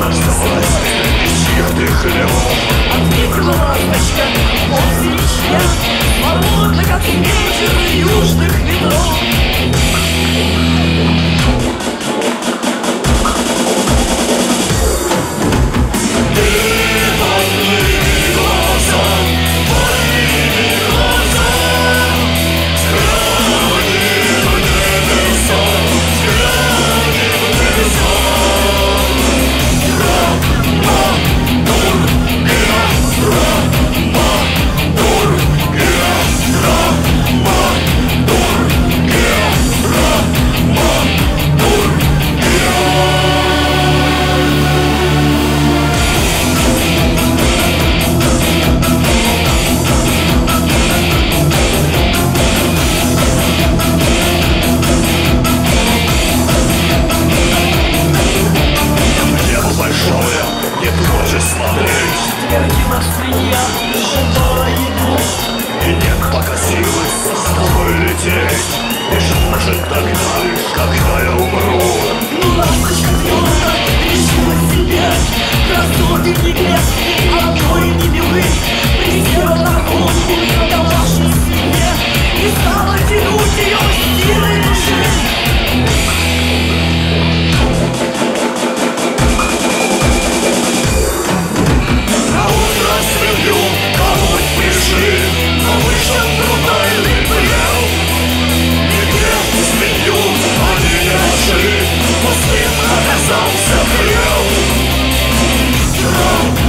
Оставалась из чьих-то хлебов. Ответила ласточка, вовсе ничья, свободна, как ветер южных ветров. Твердила свинья, желала ему. И нет пока силы с тобой лететь. И что же тогда, лишь когда я умру? Ну, ласточка твердо решила себе красоты небесные, одной не милы. Присела на голову домашней свинье и стала тянуть ее силой души. Но вышел брутальный плел. Нигде змею они не нашли, пустым оказался хлеб.